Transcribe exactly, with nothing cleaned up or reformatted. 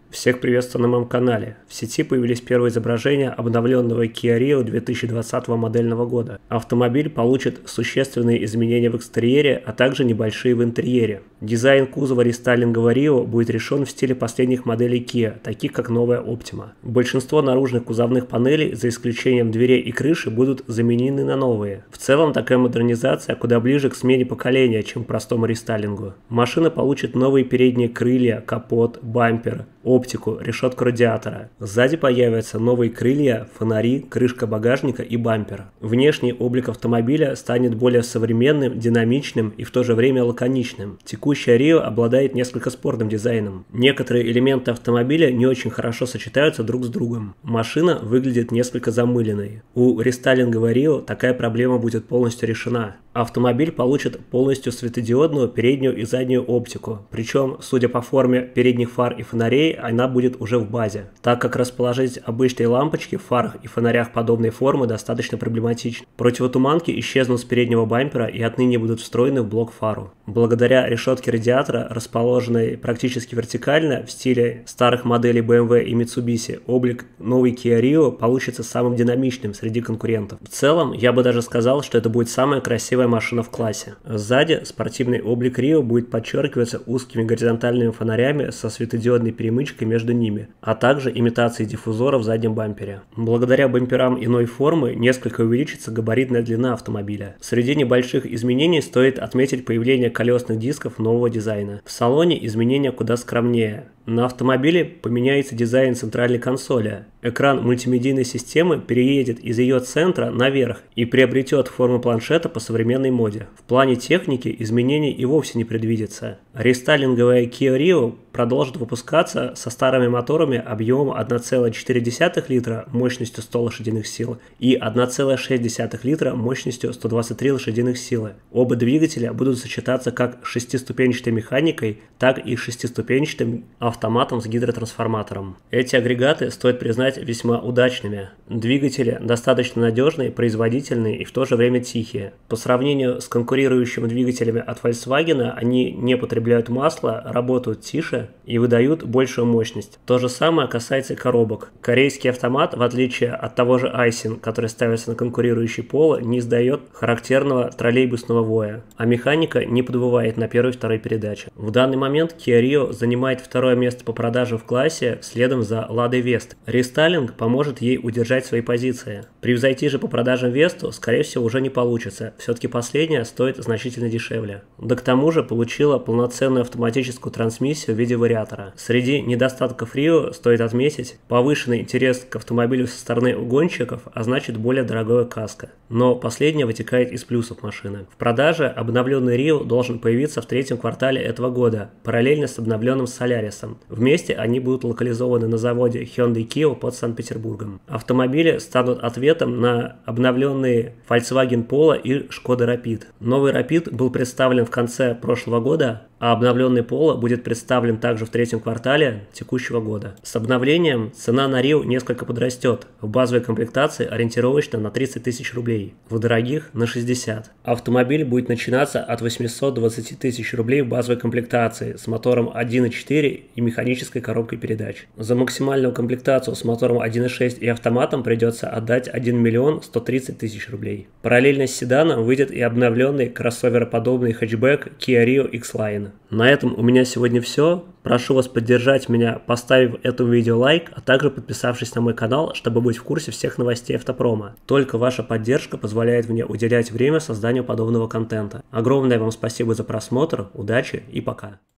Всех приветствую на моем канале. В сети появились первые изображения обновленного Kia Rio две тысячи двадцатого модельного года. Автомобиль получит существенные изменения в экстерьере, а также небольшие в интерьере. Дизайн кузова рестайлингового Rio будет решен в стиле последних моделей Kia, таких как новая Optima. Большинство наружных кузовных панелей, за исключением дверей и крыши, будут заменены на новые. В целом, такая модернизация куда ближе к смене поколения, чем к простому рестайлингу. Машина получит новые передние крылья, капот, бампер, оптику, решетку радиатора. Сзади появятся новые крылья, фонари, крышка багажника и бампер. Внешний облик автомобиля станет более современным, динамичным и в то же время лаконичным. Текущая Rio обладает несколько спорным дизайном. Некоторые элементы автомобиля не очень хорошо сочетаются друг с другом. Машина выглядит несколько замыленной. У рестайлингового Rio такая проблема будет полностью решена. Автомобиль получит полностью светодиодную переднюю и заднюю оптику, причем, судя по форме передних фар и фонарей, она будет уже в базе, так как расположить обычные лампочки в фарах и фонарях подобной формы достаточно проблематично. Противотуманки исчезнут с переднего бампера и отныне будут встроены в блок фару. Благодаря решетке радиатора, расположенной практически вертикально в стиле старых моделей бэ эм вэ и Mitsubishi, облик новой Kia Rio получится самым динамичным среди конкурентов. В целом, я бы даже сказал, что это будет самая красивая машина в классе. Сзади спортивный облик Rio будет подчеркиваться узкими горизонтальными фонарями со светодиодной перемычкой между ними, а также имитацией диффузора в заднем бампере. Благодаря бамперам иной формы несколько увеличится габаритная длина автомобиля. Среди небольших изменений стоит отметить появление колесных дисков нового дизайна. В салоне изменения куда скромнее. На автомобиле поменяется дизайн центральной консоли. Экран мультимедийной системы переедет из ее центра наверх и приобретет форму планшета по современной моде. В плане техники изменений и вовсе не предвидится. Рестайлинговая Kia Rio продолжит выпускаться со старыми моторами объемом одна целая четыре десятых литра мощностью сто лошадиных сил и одна целая шесть десятых литра мощностью сто двадцать три лошадиных силы. Оба двигателя будут сочетаться как с шестиступенчатой механикой, так и с шестиступенчатым автоматом с гидротрансформатором. Эти агрегаты, стоит признать, весьма удачными. Двигатели достаточно надежные, производительные и в то же время тихие. По сравнению с конкурирующими двигателями от Volkswagen, они не потребляют масла, работают тише и выдают большую мощность. То же самое касается и коробок. Корейский автомат, в отличие от того же Aisin, который ставится на конкурирующий Polo, не издает характерного троллейбусного воя, а механика не подвывает на первой и второй передаче. В данный момент Kia Rio занимает второе место по продажам в классе, следом за Ladой Vesta. Рестайлинг поможет ей удержать свои позиции. Превзойти же по продажам Весту, скорее всего, уже не получится, все-таки последняя стоит значительно дешевле. Да к тому же получила полноценную автоматическую трансмиссию в виде вариатора. Среди недостатков Rio стоит отметить повышенный интерес к автомобилю со стороны гонщиков, а значит более дорогое каско. Но последнее вытекает из плюсов машины. В продаже обновленный Rio должен появиться в третьем квартале этого года, параллельно с обновленным Солярисом. Вместе они будут локализованы на заводе Hyundai Kia под Санкт-Петербургом. Автомобили станут ответом на обновленные Volkswagen Polo и Skoda Rapid. Новый Rapid был представлен в конце прошлого года, а обновленный Polo будет представлен также в третьем квартале текущего года. С обновлением цена на Rio несколько подрастет, в базовой комплектации ориентировочно на тридцать тысяч рублей, в дорогих на шестьдесят. Автомобиль будет начинаться от восьмисот двадцати тысяч рублей в базовой комплектации с мотором один и четыре и механической коробкой передач. За максимальную комплектацию с мотором один и шесть и автоматом придется отдать один миллион сто тридцать тысяч рублей. Параллельно с седаном выйдет и обновленный кроссовероподобный хэтчбэк Kia Rio X-Line. На этом у меня сегодня все. Прошу вас поддержать меня, поставив этому видео лайк, а также подписавшись на мой канал, чтобы быть в курсе всех новостей автопрома. Только ваша поддержка позволяет мне уделять время созданию подобного контента. Огромное вам спасибо за просмотр, удачи и пока.